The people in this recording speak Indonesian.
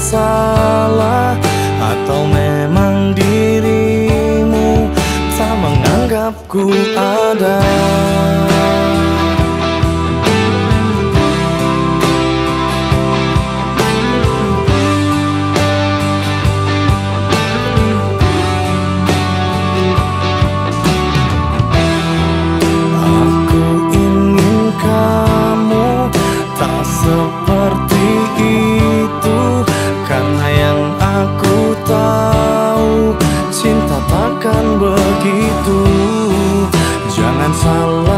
salah, atau memang dirimu tak menganggapku ada. Seperti itu, karena yang aku tahu cinta takkan begitu. Jangan salah